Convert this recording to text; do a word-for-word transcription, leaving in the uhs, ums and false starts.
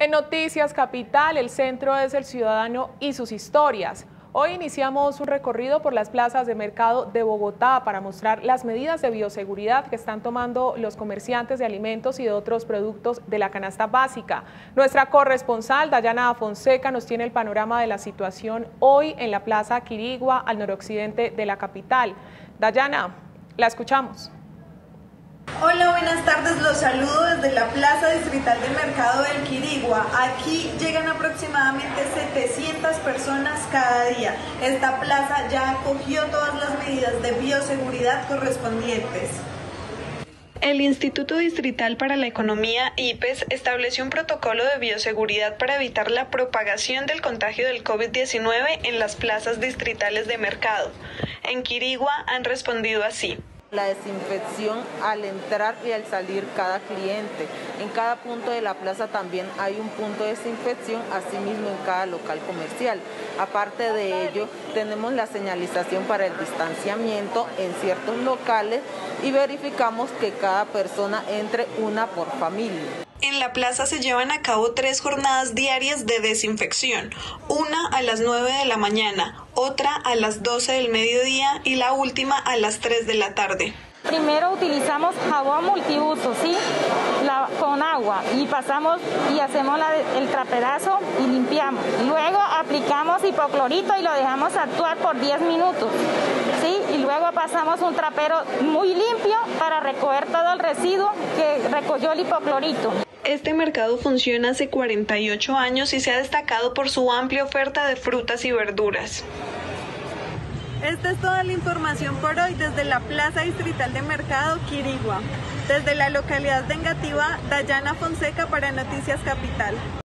En Noticias Capital, el centro es el ciudadano y sus historias. Hoy iniciamos un recorrido por las plazas de mercado de Bogotá para mostrar las medidas de bioseguridad que están tomando los comerciantes de alimentos y de otros productos de la canasta básica. Nuestra corresponsal, Dayana Fonseca, nos tiene el panorama de la situación hoy en la Plaza Quirigua, al noroccidente de la capital. Dayana, la escuchamos. Hola, buenas tardes, los saludo desde la Plaza Distrital de Mercado del Quirigua. Aquí llegan aproximadamente setecientas personas cada día. Esta plaza ya acogió todas las medidas de bioseguridad correspondientes. El Instituto Distrital para la Economía, I P E S, estableció un protocolo de bioseguridad para evitar la propagación del contagio del COVID diecinueve en las plazas distritales de mercado. En Quirigua han respondido así. La desinfección al entrar y al salir cada cliente. En cada punto de la plaza también hay un punto de desinfección, asimismo en cada local comercial. Aparte de ello, tenemos la señalización para el distanciamiento en ciertos locales y verificamos que cada persona entre una por familia. En la plaza se llevan a cabo tres jornadas diarias de desinfección, una a las nueve de la mañana, otra a las doce del mediodía y la última a las tres de la tarde. Primero utilizamos jabón multiuso, ¿sí? La, con agua y pasamos y hacemos la, el traperazo y limpiamos. Luego aplicamos hipoclorito y lo dejamos actuar por diez minutos, ¿sí? Y luego pasamos un trapero muy limpio para recoger todo el residuo que recogió el hipoclorito. Este mercado funciona hace cuarenta y ocho años y se ha destacado por su amplia oferta de frutas y verduras. Esta es toda la información por hoy desde la Plaza Distrital de Mercado Quirigua. Desde la localidad de Engativá, Dayana Fonseca para Noticias Capital.